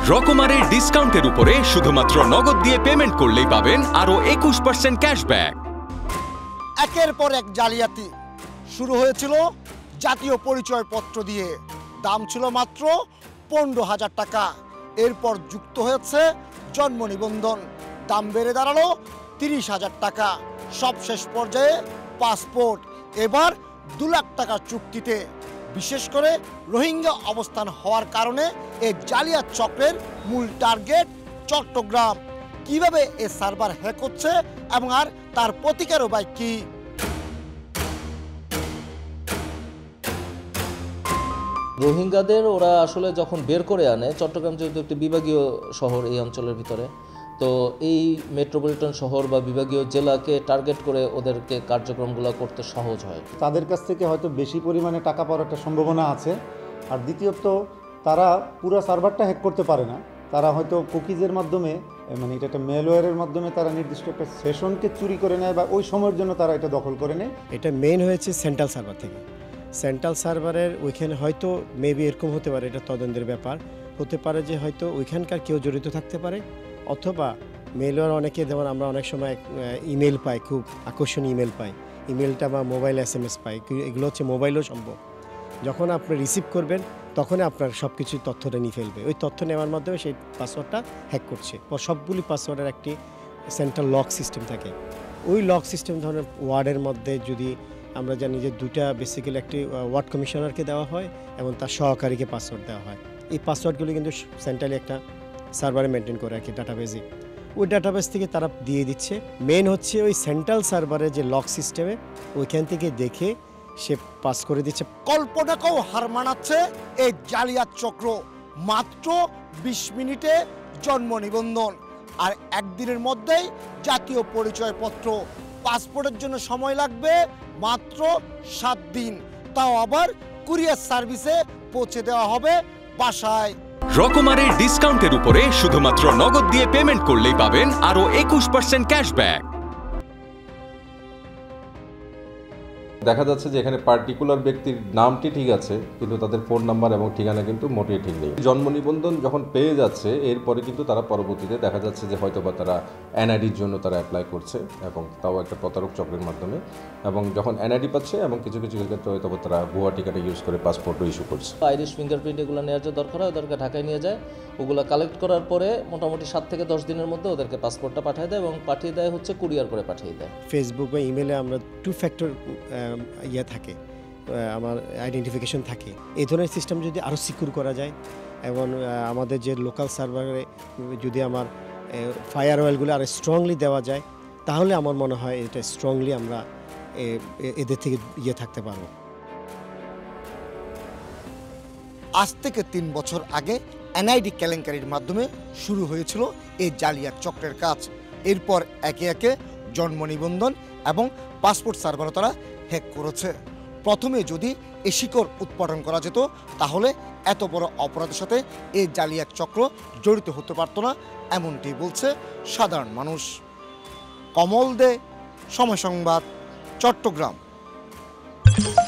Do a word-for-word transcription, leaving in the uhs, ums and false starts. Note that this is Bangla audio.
রকমারের ডিসকাউন্টের উপরে শুধুমাত্র নগদ দিয়ে পেমেন্ট করলেই পাবেন আরো একুশ পার্সেন্ট ক্যাশব্যাক। একের পর এক জালিয়াতি শুরু হয়েছিল জাতীয় পরিচয়পত্র দিয়ে, দাম ছিল মাত্র পনেরো হাজার টাকা। এরপর যুক্ত হয়েছে জন্ম নিবন্ধন, দাম বেড়ে দাঁড়ালো তিরিশ হাজার টাকা। সবশেষ পর্যায়ে পাসপোর্ট এবার দু লাখ টাকার চুক্তিতে। বিশেষ করে রোহিঙ্গা অবস্থান হওয়ার কারণে এই জালিয়াত চক্রের মূল টার্গেট চট্টগ্রাম। কিভাবে এই সার্ভার হ্যাক হচ্ছে এবং আর তার প্রতিকার উপায় কি? রোহিঙ্গাদের ওরা আসলে যখন বের করে আনে, চট্টগ্রাম যেহেতু একটি বিভাগীয় শহর এই অঞ্চলের ভিতরে, তো এই মেট্রোপলিটন শহর বা বিভাগীয় জেলাকে টার্গেট করে ওদেরকে কার্যক্রমগুলো করতে সহজ হয়। তাদের কাছ থেকে হয়তো বেশি পরিমাণে টাকা পাওয়ার একটা সম্ভাবনা আছে। আর দ্বিতীয়ত তারা পুরো সার্ভারটা হ্যাক করতে পারে না, তারা হয়তো কুকিজের মাধ্যমে, মানে এটা একটা মেলওয়্যারের মাধ্যমে তারা নির্দিষ্ট একটা সেশনকে চুরি করে নেয় বা ওই সময়ের জন্য তারা এটা দখল করে নেয়। এটা মেইন হয়েছে সেন্ট্রাল সার্ভার থেকে। সেন্ট্রাল সার্ভারের ওইখানে হয়তো মেবি এরকম হতে পারে, এটা তদন্তের ব্যাপার হতে পারে যে হয়তো ওইখানকার কেউ জড়িত থাকতে পারে, অথবা মেলওয়্যার অনেকে, যেমন আমরা অনেক সময় ইমেল পাই, খুব আকর্ষণীয় ইমেল পাই, ইমেলটা বা মোবাইল এস এম এস পাই, এগুলো হচ্ছে মোবাইলও সম্ভব। যখন আপনি রিসিভ করবেন তখনই আপনার সব কিছু তথ্যটা নিয়ে ফেলবে। ওই তথ্য নেওয়ার মাধ্যমে সেই পাসওয়ার্ডটা হ্যাক করছে। সবগুলি পাসওয়ার্ডের একটি সেন্ট্রাল লক সিস্টেম থাকে। ওই লক সিস্টেম ধরনের ওয়ার্ডের মধ্যে যদি আমরা জানি যে দুটা বেসিক্যালি একটি ওয়ার্ড কমিশনারকে দেওয়া হয় এবং তার সহকারীকে পাসওয়ার্ড দেওয়া হয়। এই পাসওয়ার্ডগুলি কিন্তু সেন্ট্রালি একটা সার্ভারে মেনটেন করে আর কি, ডাটাবেজে। ওই ডাটাবেস থেকে তারা দিয়ে দিচ্ছে। মেন হচ্ছে ওই সেন্ট্রাল সার্ভারে যে লক সিস্টেমে, ওইখান থেকে দেখে সে পাস করে দিচ্ছে। কল্পনাকেও হার মানাচ্ছে এই জালিয়াত চক্র। মাত্র বিশ মিনিটে জন্ম নিবন্ধন আর একদিনের মধ্যেই জাতীয় পরিচয়পত্র। পাসপোর্টের জন্য সময় লাগবে মাত্র সাত দিন, তাও আবার কুরিয়ার সার্ভিসে পৌঁছে দেওয়া হবে বাসায়। রকমারের ডিসকাউন্টের উপরে শুধুমাত্র নগদ দিয়ে পেমেন্ট করলেই পাবেন আরো একুশ পার্সেন্ট ক্যাশব্যাক। দেখা যাচ্ছে যে এখানে পার্টিকুলার ব্যক্তির নামটি ঠিক আছে, কিন্তু তাদের ফোন নাম্বার এবং ঠিকানা কিন্তু মোটেই ঠিক নেই। জন্ম নিবন্ধন যখন পেয়ে যাচ্ছে, এরপরে কিন্তু তারা পরবর্তীতে দেখা যাচ্ছে যে হয়তো বা তারা এনআইডির জন্য তারা অ্যাপ্লাই করছে, এবং তাও একটা প্রতারক চক্রের মাধ্যমে। এবং যখন এনআইডি পাচ্ছে, এবং কিছু কিছু ক্ষেত্রে হয়তো বা তারা ভুয়া ঠিকানা ইউজ করে পাসপোর্টও ইস্যু করছে। আইরিশ ফিঙ্গারপ্রিন্ট এগুলো নেওয়ার যে দরকার হয়, ওদেরকে ঢাকায় নিয়ে যায়, ওগুলো কালেক্ট করার পরে মোটামুটি সাত থেকে দশ দিনের মধ্যে ওদেরকে পাসপোর্টটা পাঠিয়ে দেয়, এবং পাঠিয়ে দেয় হচ্ছে কুরিয়ার করে পাঠিয়ে দেয়। ফেসবুক বা ইমেলে আমরা টু ফ্যাক্টর ইয়ে থাকে, আমার আইডেন্টিফিকেশন থাকে। এই ধরনের সিস্টেম যদি আরও সিকিউর করা যায়, এবং আমাদের যে লোকাল সার্ভারে যদি আমার ফায়ার ওয়েলগুলো আরও স্ট্রংলি দেওয়া যায়, তাহলে আমার মনে হয় এটা স্ট্রংলি আমরা এদের থেকে ইয়ে থাকতে পারবো। আজ থেকে তিন বছর আগে এনআইডি কেলেঙ্কারির মাধ্যমে শুরু হয়েছিল এই জালিয়াত চক্রের কাজ। এরপর একে একে জন্ম নিবন্ধন এবং পাসপোর্ট সার্ভারও তারা হ্যাক করেছে। প্রথমে যদি এ শিকড় উৎপাদন করা যেত, তাহলে এত বড় অপরাধের সাথে এই জালিয়াত চক্র জড়িত হতে পারত না, এমনটি বলছে সাধারণ মানুষ। কমল দে, সময় সংবাদ, চট্টগ্রাম।